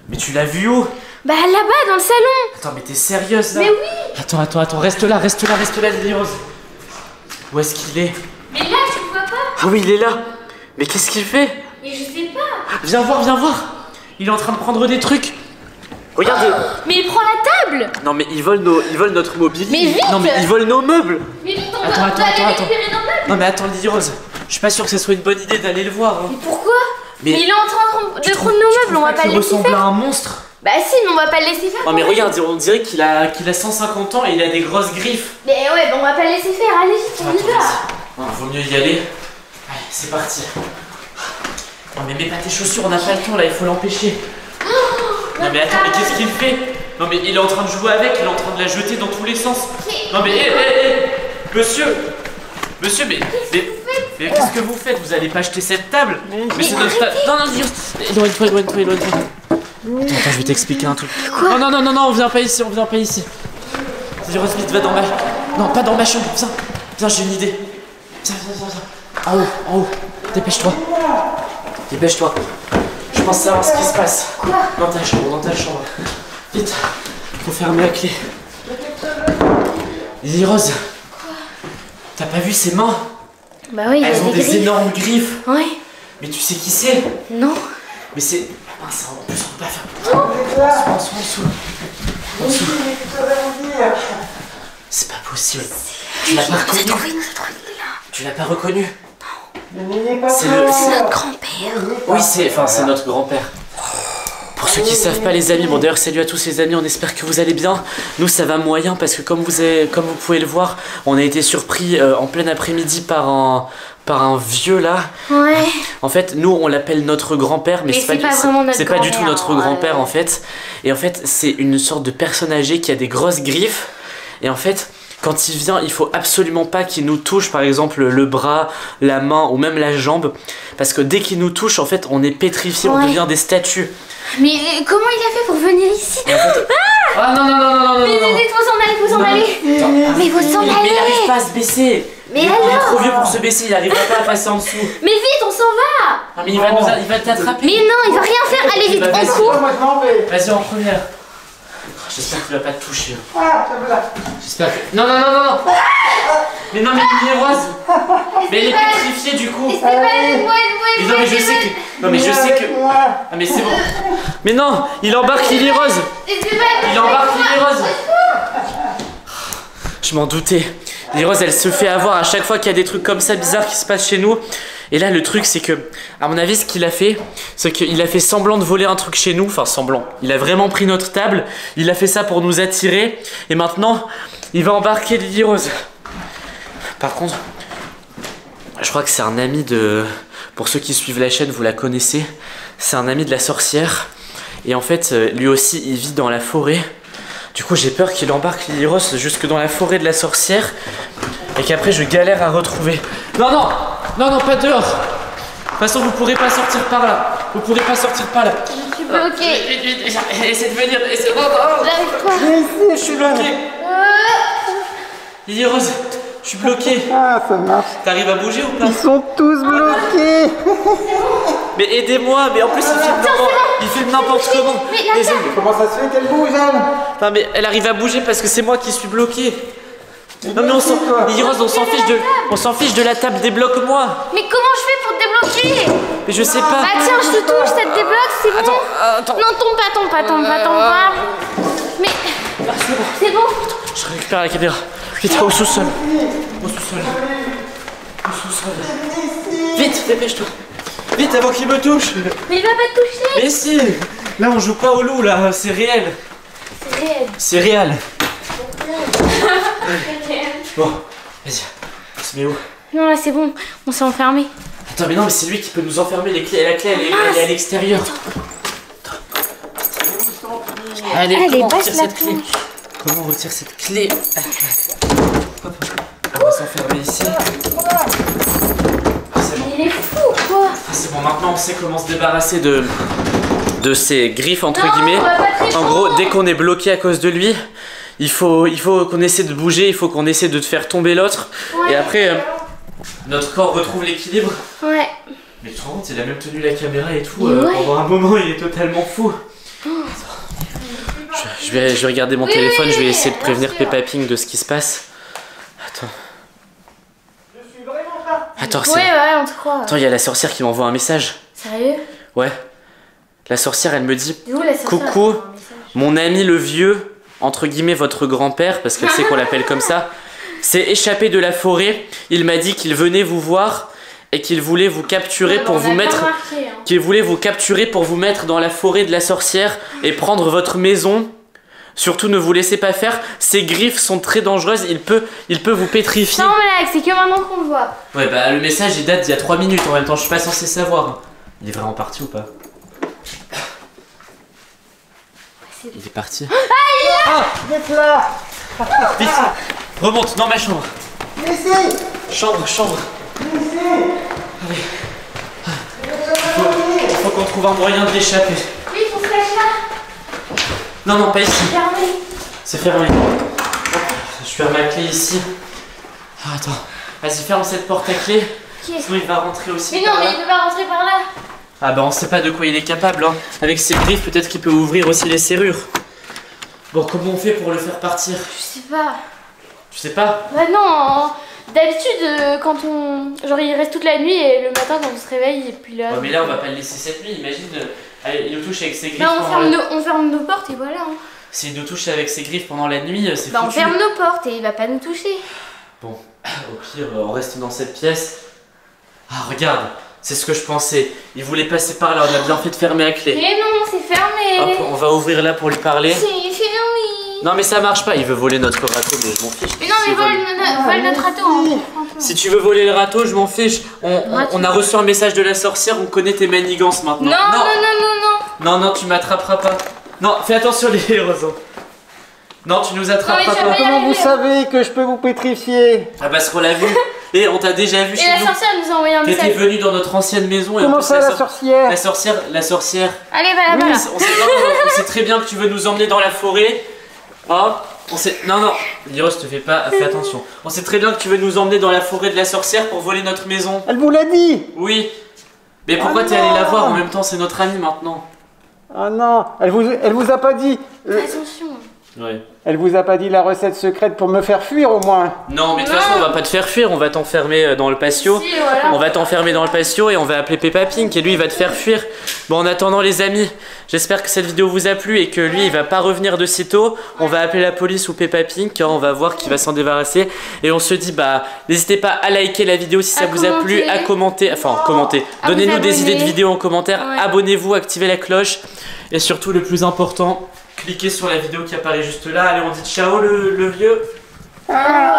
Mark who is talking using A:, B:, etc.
A: Mais tu l'as vu où?
B: Bah là-bas, dans le salon.
A: Attends, mais t'es sérieuse là?
B: Mais oui.
A: Attends, reste là, Lily Rose. Où est-ce qu'il est?
B: Mais là, tu le vois pas?
A: Ah oui, il est là. Mais qu'est-ce qu'il fait?
B: Mais je sais pas.
A: Viens voir. Il est en train de prendre des trucs. Regardez.
B: Mais il prend la table.
A: Non mais ils volent notre mobilier.
B: Mais vite.
A: Non mais ils volent nos meubles.
B: Mais vite, on
A: Attends.
B: va aller récupérer nos meubles.
A: Non mais attends Lily Rose, je suis pas sûr que ce soit une bonne idée d'aller le voir.
B: Mais pourquoi?
A: Mais
B: il est en train de prendre nos meubles, on va pas le laisser
A: ressemble
B: faire.
A: à un monstre.
B: Bah si, mais on va pas le laisser faire.
A: Non mais regarde, on dirait qu'il a 150 ans et il a des grosses griffes.
B: Mais ouais, bah on va pas le laisser faire, allez vite, on y va.
A: Non, vaut mieux y aller. Allez, c'est parti. Non mais mets pas tes chaussures, on n'a pas le temps là, il faut l'empêcher. Non mais attends, mais qu'est-ce qu'il fait? Non mais il est en train de jouer avec, il est en train de la jeter dans tous les sens. Non mais hé, monsieur, mais qu'est-ce que vous faites? Vous allez pas acheter cette table? Mais c'est notre table. Non, éloigne-toi. Attends, je vais t'expliquer un truc.
B: Quoi?
A: Non, on vient pas ici. Dis Rose, vite, va dans ma... Non, pas dans ma chambre, viens, j'ai une idée. Viens. En haut, dépêche-toi. Je pense savoir ce qui se passe.
B: Quoi?
A: Dans ta chambre. Vite, faut fermer la clé. Lily Rose.
B: Quoi?
A: T'as pas vu ses mains?
B: Bah oui, il
A: Elles
B: a
A: ont
B: des
A: des
B: griffes.
A: énormes griffes.
B: Ouais.
A: Mais tu sais qui c'est?
B: Non.
A: Mais c'est... Ah, ça, en plus, on peut pas faire... En dessous. C'est pas possible. Tu l'as pas reconnu? Tu l'as pas reconnu? C'est
B: notre grand-père.
A: Oui, c'est notre grand-père. Pour ceux qui savent pas les amis, bon d'ailleurs salut à tous les amis, on espère que vous allez bien. Nous ça va moyen parce que comme vous pouvez le voir, on a été surpris en plein après-midi par un vieux là.
B: Ouais.
A: En fait, nous on l'appelle notre grand-père, mais c'est pas du tout notre grand-père en fait. Et en fait, c'est une sorte de personne âgée qui a des grosses griffes. Et en fait, quand il vient, il faut absolument pas qu'il nous touche, par exemple le bras, la main ou même la jambe, parce que dès qu'il nous touche, en fait, on est pétrifié, on devient des statues.
B: Mais comment il a fait pour venir ici?
A: En fait... Ah non.
B: Mais il faut s'en aller. Mais il faut s'en aller.
A: Mais il arrive pas à se baisser.
B: Mais
A: il
B: alors?
A: est trop vieux pour se baisser, il arrivera pas à passer en dessous.
B: Mais vite, on s'en va.
A: Ah, mais il va t'attraper.
B: Mais non, il va rien faire. Allez vite, on court.
A: Vas-y en première. J'espère qu'il va pas te toucher. J'espère que... Non. Mais non, mais Lily Rose. Mais elle est pétrifiée du coup. Mais non, mais je sais que... Ah mais c'est bon. Mais non, il embarque Lily Rose. Je m'en doutais. Lily Rose, elle se fait avoir à chaque fois qu'il y a des trucs comme ça bizarres qui se passent chez nous. Et là, le truc, c'est que, à mon avis, ce qu'il a fait, c'est qu'il a fait semblant de voler un truc chez nous. Enfin, semblant. Il a vraiment pris notre table. Il a fait ça pour nous attirer. Et maintenant, il va embarquer Lily Rose. Par contre, je crois que c'est un ami de... Pour ceux qui suivent la chaîne, vous la connaissez. C'est un ami de la sorcière. Et en fait, lui aussi, il vit dans la forêt. Du coup, j'ai peur qu'il embarque Lily Rose jusque dans la forêt de la sorcière. Et qu'après, je galère à retrouver. Non, pas dehors. De toute façon, vous pourrez pas sortir par là.
B: Je suis bloquée.
A: Essaie de venir.
B: J'arrive pas.
A: Je suis bloqué. Lily Rose, je suis bloqué.
C: Ah, ça marche.
A: T'arrives à bouger ou pas?
C: Ils sont tous bloqués.
A: Mais aidez-moi, mais en plus il filme n'importe comment.
C: Comment ça se fait qu'elle bouge, elle?
A: Non mais elle arrive à bouger parce que c'est moi qui suis bloqué. Non mais Lily Rose, on s'en fiche de la table, débloque-moi.
B: Mais comment je fais pour te débloquer?
A: Mais je sais pas.
B: Bah tiens, je te touche, ça te débloque, c'est bon.
A: Attends.
B: Non, tombe pas. Mais c'est bon.
A: Je récupère la caméra. Vite, au sous-sol. Vite, dépêche-toi. Vite avant qu'il me touche.
B: Mais il va pas te toucher.
A: Mais si. Là on joue pas au loup là, c'est réel. C'est réel. Bon, vas-y. On se met où?
B: Non, là c'est bon, on s'est enfermé.
A: Attends, mais non, mais c'est lui qui peut nous enfermer. La clé, elle est à l'extérieur. Allez, comment on retire cette clé? Comment on retire cette clé? Hop. On va s'enfermer ici. C'est bon.
B: Il est fou, quoi.
A: C'est bon, maintenant on sait comment se débarrasser de ces griffes entre guillemets. En gros, dès qu'on est bloqué à cause de lui, il faut qu'on essaie de bouger, il faut qu'on essaie de faire tomber l'autre. Et après, notre corps retrouve l'équilibre.
B: Ouais.
A: Mais tu te rends compte, il a même tenu la caméra et tout. Pendant un moment, il est totalement fou. Je vais regarder mon téléphone, je vais essayer de prévenir Peppa Pig de ce qui se passe. Attends.
C: Je suis vraiment pas.
A: Attends,
B: Ouais, ouais, on te croit.
A: Attends, il y a la sorcière qui m'envoie un message.
B: Sérieux?
A: Ouais. La sorcière, elle me dit
B: Du coup, la sorcière,
A: coucou,
B: elle fait un message.
A: mon ami le vieux, entre guillemets votre grand-père, parce qu'elle sait qu'on l'appelle comme ça, s'est échappé de la forêt. Il m'a dit qu'il venait vous voir et qu'il voulait vous capturer
B: Ouais,
A: pour
B: on
A: vous
B: a pas
A: mettre...
B: remarqué, hein.
A: Qu'il voulait vous capturer pour vous mettre dans la forêt de la sorcière et prendre votre maison. Surtout ne vous laissez pas faire, ses griffes sont très dangereuses, il peut vous pétrifier.
B: Non, blague, c'est que maintenant qu'on le voit.
A: Ouais bah le message il date d'il y a 3 minutes, en même temps je suis pas censé savoir. Il est vraiment parti ou pas? Il est parti.
C: Ah, vous êtes là.
A: Vite, remonte dans ma chambre.
C: Laissez.
A: Chambre. Allez. Il faut qu'on trouve un moyen de l'échapper.
B: Oui, faut se cacher là.
A: Non, pas ici.
B: Fermé.
A: C'est fermé. Je ferme ma clé ici. Ah, attends. Vas-y, ferme cette porte à clé.
B: Qui?
A: Sinon il va rentrer aussi.
B: Mais non,
A: par
B: mais
A: là.
B: il peut pas rentrer par là.
A: Ah bah on sait pas de quoi il est capable hein. Avec ses griffes peut-être qu'il peut ouvrir aussi les serrures. Bon comment on fait pour le faire partir?
B: Je sais pas.
A: Tu sais pas?
B: Bah non, d'habitude quand on... Genre il reste toute la nuit et le matin quand on se réveille et puis là...
A: Ouais mais là on va pas le laisser cette nuit, imagine. Allez, il nous touche avec ses griffes
B: Bah
A: pendant la...
B: on ferme nos portes et voilà. Hein.
A: S'il nous touche avec ses griffes pendant la nuit, c'est
B: Bah on
A: foutu.
B: ferme nos portes et il va pas nous toucher.
A: Bon, au pire on reste dans cette pièce. Ah regarde, c'est ce que je pensais. Il voulait passer par là, on a bien fait de fermer la clé.
B: Mais non, c'est fermé.
A: Hop, on va ouvrir là pour lui parler.
B: C'est fermé.
A: Non mais ça marche pas, il veut voler notre râteau, mais je m'en fiche.
B: Mais non, mais
A: S'il
B: vole notre râteau. Hein.
A: Si tu veux voler le râteau, je m'en fiche. On a reçu un message de la sorcière, on connaît tes manigances maintenant. Non, tu m'attraperas pas. Non, fais attention les roseaux. Non, tu nous attraperas
B: Non, mais tu
A: pas.
B: vas
C: Comment vous savez que je peux vous pétrifier?
A: Ah parce qu'on l'a vu. Et on t'a déjà vu
B: Et
A: chez
B: la
A: nous.
B: sorcière nous a envoyé un
A: T'étais
B: message.
A: venu dans notre ancienne maison et en
C: Comment
A: plus
C: ça, la sorcière?
A: La sorcière.
B: Allez, va là-bas.
A: Oui,
B: là.
A: on sait très bien que tu veux nous emmener dans la forêt. Oh, non, Liros, te fais attention. On sait très bien que tu veux nous emmener dans la forêt de la sorcière pour voler notre maison.
C: Elle vous l'a dit.
A: Oui. Mais pourquoi
C: Ah
A: t'es allé la
C: non.
A: voir en même temps? C'est notre amie maintenant.
C: Ah non, elle vous a pas dit.
B: Fais attention.
A: Ouais.
C: Elle vous a pas dit la recette secrète pour me faire fuir au moins.
A: Non, mais de toute façon, on va pas te faire fuir, on va t'enfermer dans le patio.
B: Si, voilà.
A: On va t'enfermer dans le patio et on va appeler Peppa Pig et lui il va te faire fuir. Bon, en attendant les amis, j'espère que cette vidéo vous a plu et que lui il va pas revenir de sitôt. On va appeler la police ou Peppa Pig, on va voir qui va s'en débarrasser. Et on se dit, bah, n'hésitez pas à liker la vidéo si ça vous a plu, à commenter, commenter.
B: À vous
A: Donnez-nous des
B: abonner.
A: idées de vidéos en commentaire,
B: Ouais.
A: abonnez-vous, activez la cloche. Et surtout, le plus important, cliquez sur la vidéo qui apparaît juste là. Allez, on dit ciao le vieux.
C: Ah